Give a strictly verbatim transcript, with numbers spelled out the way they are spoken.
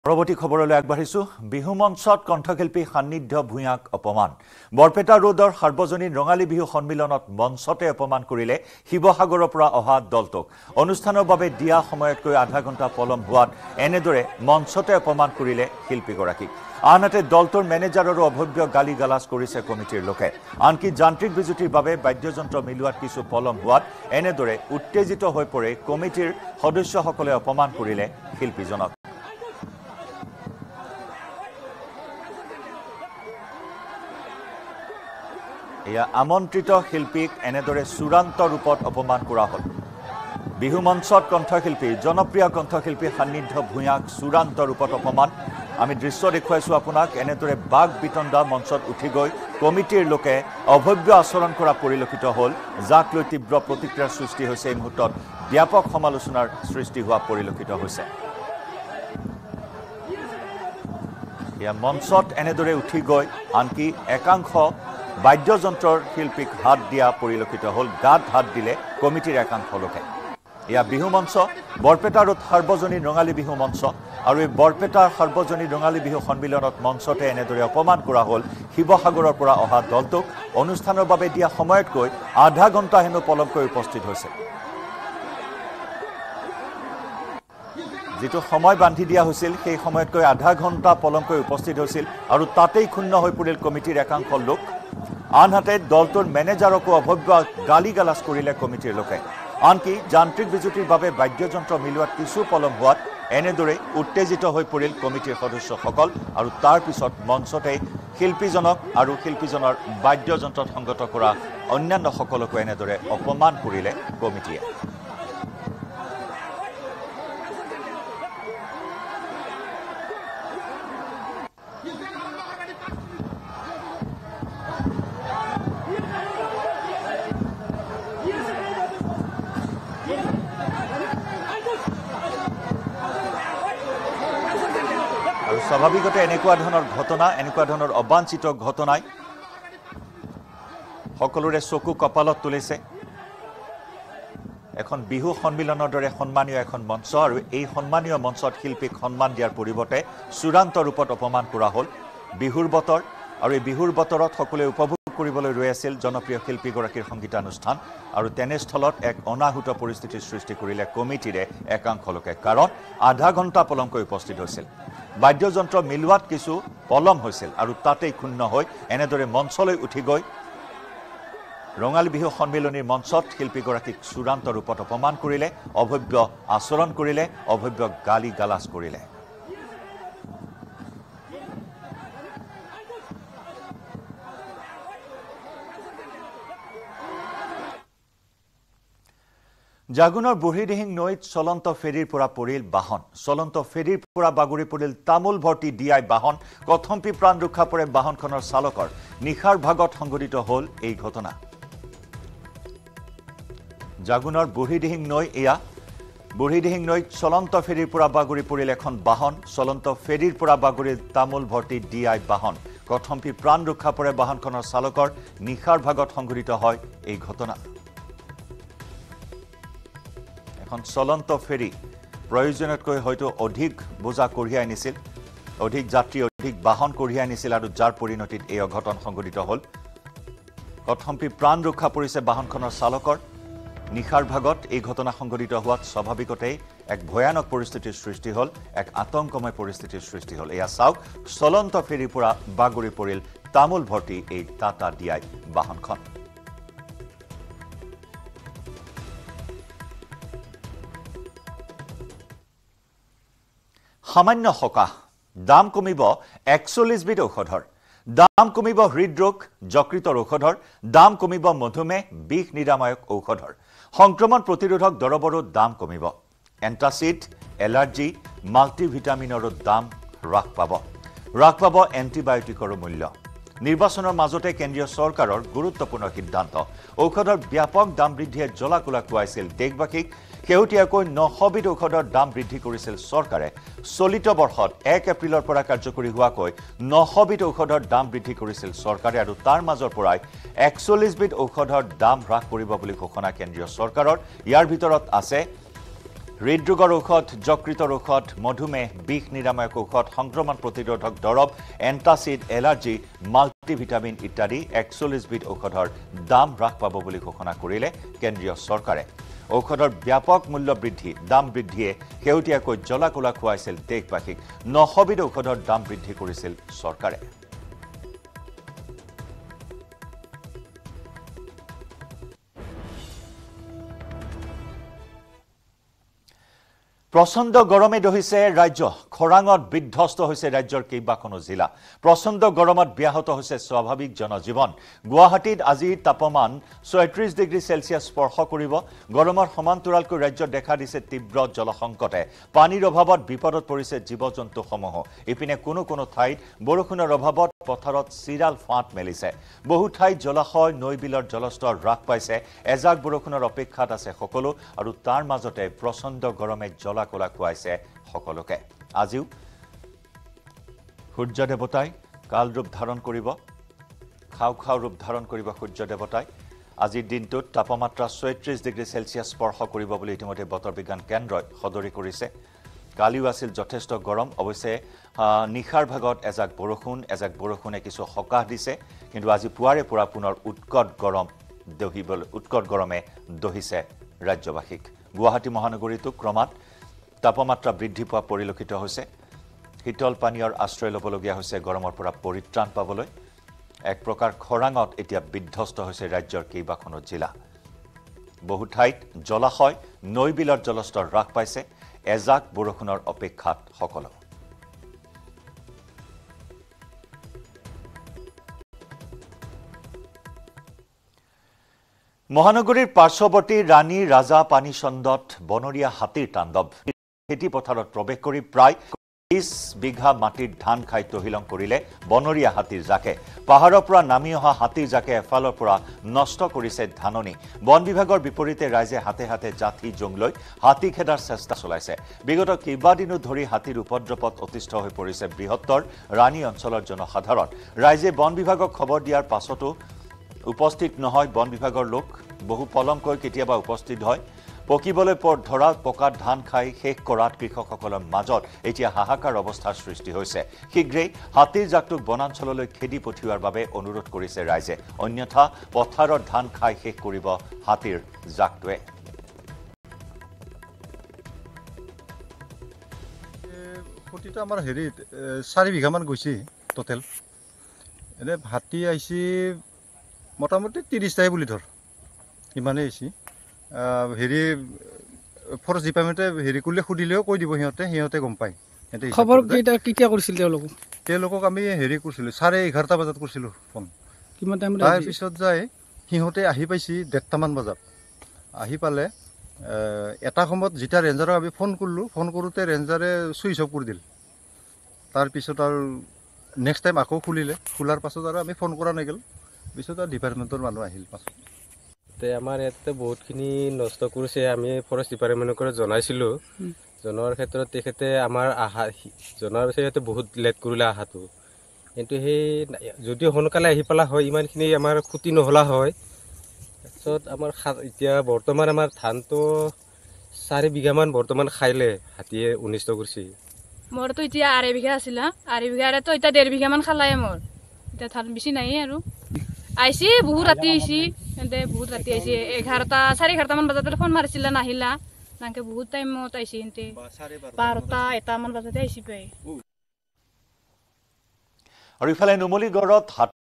পৰৱৰ্তী খবৰলৈ আগবাঢ়িছো বিহু মঞ্চত কণ্ঠশিল্পী সান্নিধ্য ভূঞাক অপমান বৰপেটা ৰোডৰ সাৰ্বজনীন ৰঙালী বিহু সন্মিলনত মঞ্চতে অপমান কৰিলে শিৱসাগৰৰ পৰা অহা দলটোক অনুষ্ঠানৰ বাবে দিয়া সময়তকৈ আধা ঘণ্টা পলম হোৱাত এনেদৰে মঞ্চতে অপমান কৰিলে শিল্পীগৰাকীক আনহাতে দলটোৰ মেনেজাৰৰো অভব্য গালি গালাজ কৰিছে কমিটিৰ লোকে আনকি যান্ত্ৰিক বিজুতিৰ বাবে বাদ্যযন্ত্ৰ মিলোৱাত কিছু পলম হোৱাত এনেদৰে উত্তেজিত হৈ পৰে কমিটিৰ সদস্যসকলে অপমান কৰিলে শিল্পীজনক এয়া আমন্ত্ৰিত শিল্পীক এনেদৰে চূড়ান্ত ৰূপত অপমান কৰা হ'ল বিহু মঞ্চত কণ্ঠশিল্পী জনপ্ৰিয় কণ্ঠশিল্পী সান্নিধ্য ভূঞাক চূড়ান্ত ৰূপত অপমান আমি দৃশ্য দেখুৱাইছো আপোনাক এনেদৰে বাঘ বিতণ্ডা মঞ্চত উঠি গৈ কমিটিৰ লোকে অভব্য আচৰণ কৰা পৰিলক্ষিত হ'ল যাক লৈ তীব্ৰ প্ৰতিক্ৰিয়াৰ সৃষ্টি হৈছে এই মুহূৰ্তত ব্যাপক সমালোচনাৰ সৃষ্টি হোৱা পৰিলক্ষিত হৈছে এয়া মঞ্চত এনেদৰে উঠি গৈ আনকি একাংশ বাদ্যযন্ত্ৰৰ শিল্পীক হাত দিয়া পৰিলক্ষিত হ'ল গাত হাত দিলে কমিটিৰ একাংশ লোকে এয়া বিহু মঞ্চ বৰপেটা ৰোড সাৰ্বজনীন ৰঙালী বিহু মঞ্চ আৰু এই বৰপেটাৰ সাৰ্বজনীন ৰঙালী বিহু সন্মিলনত মঞ্চতে এনেদৰে অপমান কৰা হ'ল শিৱসাগৰৰ পৰা অহা দলটোক অনুষ্ঠানৰ বাবে দিয়া সময়তকৈ আধা ঘণ্টা হেনো পলমকৈ উপস্থিত হৈছে যেটো সময় বান্ধি দিয়া হৈছিল সেই সময়তকৈ আধা ঘণ্টা পলমকৈ উপস্থিত হৈছিল আৰু তাতেই ক্ষুণ্ণ হৈ পৰিল কমিটিৰ একাংশ লোক আনহাতে দলটোৰ মেনেজাৰকো অভব্য গালি গালাজ কৰিলে কমিটিৰ লোকে আনকি যান্ত্ৰিক বিজুতিৰ বাবে বাদ্যযন্ত্ৰ মিলোৱাত কিছু পলম হোৱাত এনেদৰে উত্তেজিত হৈ পৰিল কমিটিৰ সদস্যসকল আৰু তাৰ পিছত মঞ্চতে শিল্পীজনক আৰু শিল্পীজনৰ বাদ্যযন্ত্ৰত সংগত কৰা অন্যান্য সকলকো এনেদৰে অপমান কৰিলে কমিটিয়ে স্বাভাৱিকতে এনেকুৱা ধৰণৰ ঘটনা এনেকুৱা ধৰণৰ অবাঞ্ছিত ঘটনাই সকলোৰে চকু কপালত তুলিছে এখন বিহু সন্মিলনৰ দৰে সন্মানীয় এখন মঞ্চ আৰু এই সন্মানীয় মঞ্চত শিল্পীক সন্মান দিয়াৰ পৰিৱৰ্তে চূড়ান্ত ৰূপত অপমান কৰা হ'ল বিহুৰ বতৰ আৰু এই বিহুৰ বতৰত সকলোৱে উপভোগ কৰিবলৈ ৰৈ আছিল জনপ্ৰিয় শিল্পীগৰাকীৰ সংগীতানুষ্ঠান আৰু তেনেস্থলত এক অনাহুত পৰিস্থিতিৰ সৃষ্টি কৰিলে কমিটিৰে একাংশ লোকে কাৰণ আধা ঘণ্টা পলমকৈ উপস্থিত হৈছিল বাদ্যযন্ত্ৰ মিলোৱাত কিছু পলম হৈছিল আৰু তাতেই ক্ষুণ্ণ হৈ এনেদৰে মঞ্চলৈ উঠি গৈ ৰঙালী বিহু সন্মিলনীৰ মঞ্চত শিল্পীগৰাকীক চূড়ান্ত ৰূপত অপমান কৰিলে অভব্য আচৰণ কৰিলে অভব্য গালি গালাজ কৰিলে জাগুনৰ বুঢ়ীদিহিং নৈত চলন্ত ফেৰীৰ পৰা পৰিল বাহন চলন্ত ফেৰীৰ পৰা বাগৰি পৰিল তামোল ভৰ্তি ডিআই বাহন কথম্পি প্ৰাণ ৰক্ষা পৰে বাহনখনৰ চালকৰ নিশাৰ ভাগত সংঘটিত হ'ল এই ঘটনা জাগুনৰ বুঢ়ীদিহিং নৈ এয়া বুঢ়ীদিহিং নৈত চলন্ত ফেৰীৰ পৰা বাগৰি পৰিল এখন বাহন চলন্ত ফেৰীৰ পৰা বাগৰিল তামোল ভৰ্তি ডিআই বাহন কথম্পি প্ৰাণ ৰক্ষা পৰে বাহনখনৰ চালকৰ নিশাৰ ভাগত সংঘটিত হয় এই ঘটনা এখন চলন্ত ফেৰী প্ৰয়োজনতকৈ হয়তো অধিক বোজা কঢ়িয়াই নিছিল অধিক যাত্ৰী অধিক বাহন কঢ়িয়াই নিছিল আৰু যাৰ পৰিণতিত এই অঘটন সংঘটিত হ'ল কথম্পি প্ৰাণ ৰক্ষা পৰিছে বাহনখনৰ চালকৰ নিশাৰ ভাগত এই ঘটনা সংঘটিত হোৱাত স্বাভাৱিকতেই এক ভয়ানক পৰিস্থিতিৰ সৃষ্টি হ'ল এক আতংকময় পৰিস্থিতিৰ সৃষ্টি হ'ল এয়া চাওক চলন্ত ফেৰীৰ পৰা বাগৰি পৰিল তামোল ভৰ্তি এই টাটা ডিআই বাহনখন সামান্য সকাহ দাম কমিব একচল্লিছ বিধ ঔষধৰ দাম কমিব হৃদৰোগ যকৃতৰ ঔষধৰ দাম কমিব মধুমেহ বিষ নিৰাময়ক ঔষধৰ সংক্ৰমণ প্ৰতিৰোধক দৰৱৰো দাম কমিব এন্টাচিড এলাৰ্জি মাল্টিভিটামিনৰো দাম হ্ৰাস পাব হ্ৰাস পাব এণ্টিবায়টিকৰো মূল্য নিৰ্বাচনৰ মাজতে কেন্দ্ৰীয় চৰকাৰৰ গুৰুত্বপূৰ্ণ সিদ্ধান্ত ঔষধৰ ব্যাপক দাম বৃদ্ধিয়ে জ্বলাকোলা খুৱাইছিল দেশবাসীক শেহতীয়াকৈ নশ বিধ ঔষধৰ দাম বৃদ্ধি কৰিছিল চৰকাৰে চলিত বৰ্ষত এক এপ্ৰিলৰ পৰা কাৰ্যকৰী হোৱাকৈ নশ বিধ ঔষধৰ দাম বৃদ্ধি কৰিছিল চৰকাৰে আৰু তাৰ মাজৰ পৰাই একচল্লিছ বিধ ঔষধৰ দাম হ্ৰাস কৰিব বুলি ঘোষণা কেন্দ্ৰীয় চৰকাৰৰ ইয়াৰ ভিতৰত আছে হৃদৰোগৰ ঔষধ যকৃতৰ ঔষধ মধুমেহ বিষ নিৰাময়ক ঔষধ সংক্ৰমণ প্ৰতিৰোধক দৰৱ এন্টাচিড এলাৰ্জি মাল্টিভিটামিন ইত্যাদি একচল্লিছ বিধ ঔষধৰ দাম হ্ৰাস পাব বুলি ঘোষণা কৰিলে কেন্দ্ৰীয় চৰকাৰে ঔষধৰ ব্যাপক মূল্য বৃদ্ধি দাম বৃদ্ধিয়ে শেহতীয়াকৈ জ্বলা কোলা খুৱাইছিল দেশবাসীক নশ বিধ ঔষধৰ দাম বৃদ্ধি কৰিছিল চৰকাৰে প্ৰচণ্ড গৰমে দহিছে ৰাজ্য খৰাঙত বিধ্বস্ত হৈছে ৰাজ্যৰ কেইবাখনো জিলা প্ৰচণ্ড গৰমত ব্যাহত হৈছে স্বাভাৱিক জনজীৱন গুৱাহাটীত আজি তাপমান ছয়ত্ৰিশ ডিগ্ৰী সেলসিয়াছ স্পৰ্শ কৰিব গৰমৰ সমান্তৰালকৈ ৰাজ্যত দেখা দিছে তীব্ৰ জলসংকটে পানীৰ অভাৱত বিপদত পৰিছে জীৱ-জন্তুসমূহ ইপিনে কোনো কোনো ঠাইত বৰষুণৰ অভাৱত পথাৰত চিৰাল ফাঁট মেলিছে বহু ঠাইত জলাশয় নৈবিলৰ জলস্তৰ হ্ৰাস পাইছে এজাক বৰষুণৰ অপেক্ষাত আছে সকলো আৰু তাৰ মাজতে প্ৰচণ্ড গৰমে জলা কোলা খুৱাইছে সকলোকে আজিও সূৰ্য দেৱতাই কাল ৰূপ ধাৰণ কৰিব খাও খাও ৰূপ ধাৰণ কৰিব সূৰ্য দেৱতাই আজিৰ দিনটোত তাপমাত্ৰা ছয়ত্ৰিশ ডিগ্ৰী সেলসিয়াছ স্পৰ্শ কৰিব বুলি ইতিমধ্যে বতৰ বিজ্ঞান কেন্দ্ৰই সদৰি কৰিছে কালিও আছিল যথেষ্ট গৰম অৱশ্যে নিখাৰ ভাগত এজাক বৰষুণ এজাক বৰষুণে কিছু সকাহ দিছে কিন্তু আজি পুৱাৰে পৰা পুনৰ উৎকট গৰম দহিবল উৎকট গৰমে দহিছে ৰাজ্যবাসীক গুৱাহাটী মহানগৰীতো ক্ৰমাৎ তাপমাত্ৰা বৃদ্ধি পোৱা পৰিলক্ষিত হৈছে শীতল পানীয়ৰ আশ্ৰয় ল'বলগীয়া হৈছে গৰমৰ পৰা পৰিত্ৰাণ পাবলৈ এক প্ৰকাৰ খৰাঙত এতিয়া বিধ্বস্ত হৈছে ৰাজ্যৰ কেইবাখনো জিলা বহু ঠাইত জলাশয় নৈবিলৰ জলস্তৰ হ্ৰাস পাইছে এজাক বৰষুণৰ অপেক্ষাত সকলো মহানগৰীৰ পাৰ্শ্বৱৰ্তী ৰাণী ৰাজা পানীচন্দত বনৰীয়া হাতীৰ তাণ্ডৱ খেতি পথাৰত প্ৰৱেশ কৰি প্ৰায় বিশ বিঘা মাটিৰ ধান খাই তহিলং কৰিলে বনৰীয়া হাতীৰ জাকে পাহাৰৰ পৰা নামি অহা হাতীৰ জাকে এফালৰ পৰা নষ্ট কৰিছে ধাননি বন বিভাগৰ বিপৰীতে ৰাইজে হাতে হাতে জাঠি জংলৈ হাতী খেদাৰ চেষ্টা চলাইছে বিগত কেইবাদিনো ধৰি হাতীৰ উপদ্ৰৱত অতিষ্ঠ হৈ পৰিছে বৃহত্তৰ ৰাণী অঞ্চলৰ জনসাধাৰণ ৰাইজে বন বিভাগক খবৰ দিয়াৰ পাছতো উপস্থিত নহয় বন বিভাগৰ লোক বহু পলমকৈ কেতিয়াবা উপস্থিত হয় পকিবলৈ পৰ ধৰা পকা ধান খাই শেষ কৰাত কৃষকসকলৰ মাজত এতিয়া হাহাকাৰ অৱস্থাৰ সৃষ্টি হৈছে শীঘ্ৰেই হাতীৰ জাকটোক বনাঞ্চললৈ খেদি পঠিওৱাৰ বাবে অনুৰোধ কৰিছে ৰাইজে অন্যথা পথাৰৰ ধান খাই শেষ কৰিব হাতীৰ জাকটোৱে প্ৰতিটো আমাৰ হেৰিত চাৰি বিঘামান গৈছে টোটেল এনে হাতী আহিছে মোটামুটি ত্ৰিশটাই বুলি ধৰ ইমানেই আহিছে হেৰি ফৰেষ্ট ডিপাৰ্টমেণ্টে হেৰি কৰিলে সুধিলেও কৈ দিব সিহঁতে সিহঁতে গম পায় খবৰ কেইটা কেতিয়া কৰিছিল তেওঁলোকক তেওঁলোকক আমি হেৰি কৰিছিলোঁ চাৰে এঘাৰটা বজাত কৰিছিলোঁ ফোন কিমান টাইম তাৰপিছত যায় সিহঁতে আহি পাইছে ডেৰটামান বজাত আহি পালে এটা সময়ত যেতিয়া ৰেঞ্জাৰক আমি ফোন কৰিলোঁ ফোন কৰোঁতে ৰেঞ্জাৰে চুইচ অফ কৰি দিল তাৰপিছত আৰু নেক্সট টাইম আকৌ খুলিলে খোলাৰ পাছত আৰু আমি ফোন কৰা নগ'ল পিছত আৰু ডিপাৰ্টমেণ্টৰ মানুহ আহিল পাছত আমাৰ ইয়াতে বহুতখিনি নষ্ট কৰিছে আমি ফৰেষ্ট ডিপাৰ্টমেণ্টক জনাইছিলোঁ জনোৱাৰ ক্ষেত্ৰত তেখেতে আমাৰ আহা জনাৰ পিছত সিহঁতে বহুত লেট কৰিলে অহাটো কিন্তু সেই যদি সোনকালে আহি পেলা হয় ইমানখিনি আমাৰ ক্ষতি নহ'লা হয় তাৰপিছত আমাৰ এতিয়া বৰ্তমান আমাৰ ধানটো চাৰি বিঘামান বৰ্তমান খাইলে হাতীয়ে অনিষ্ট কৰিছে মোৰতো এতিয়া আঢ়ৈ বিঘা আছিলে আঢ়ৈ বিঘাৰেতো এতিয়া ডেৰ বিঘামান খালায়ে মোৰ এতিয়া ধান বেছি নাই আৰু আইছি বহুত ৰাতি আইছি এতে বহুত ৰাতি আইছি এঘাৰটা চাৰে এঘাৰটামান বজাতে ফোন মাৰিছিলে নাহিলা নাকে বহুত টাইমত আইছি এতে বাৰটা এটামান বজাতে আইছি পাই আৰু ইফালে নুমলীগড়ত